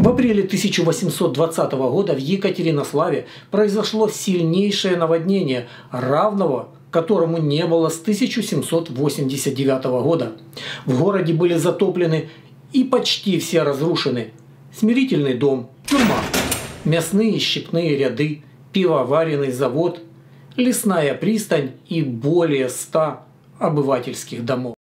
В апреле 1820 года в Екатеринославе произошло сильнейшее наводнение, равного которому не было с 1789 года. В городе были затоплены и почти все разрушены Смирительный дом, тюрьма, мясные и щипные ряды, пивоваренный завод, лесная пристань и более 100 обывательских домов.